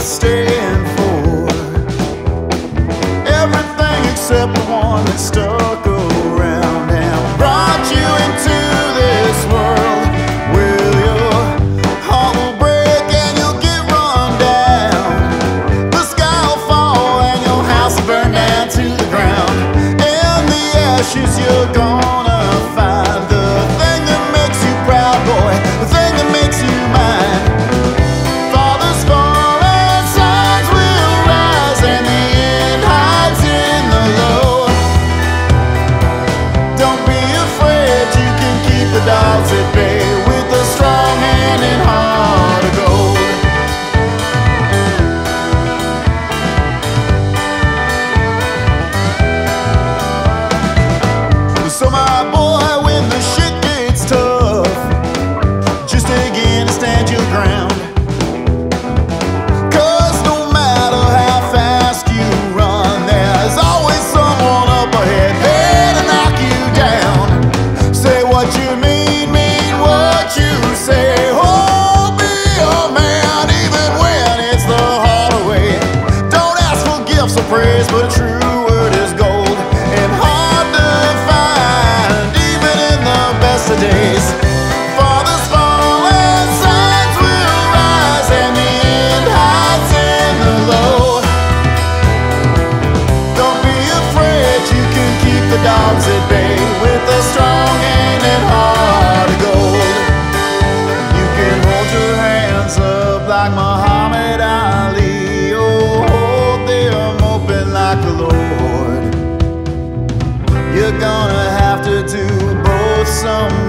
stand for. Everything except the one that stuck around and brought you into this world. Well, your heart will break and you'll get run down. The sky will fall and your house will burn down to the ground. In the ashes you're gonna find the thing that makes you proud, boy, the thing that makes you mine. Fathers fall and sons will rise, and the end hides in the low. Don't be afraid, you can keep the dogs at bay with a strong hand and heart of gold. So my boy, when the shit gets tough, just again stand your ground. 'Cause no matter how fast you run, there's always someone up ahead there to knock you down. Say what you mean what you say. Oh, be a man even when it's the harder way. Don't ask for gifts or praise, but a true word is gold and hard to find even in the best of days. Fathers fall and sons will rise, and the end hides in the low. Don't be afraid, you can keep the dogs at bay with a strong hand and heart of gold. You can hold your hands up like Muhammad Ali. Oh, hold them open like the Lord. You're gonna have to do both some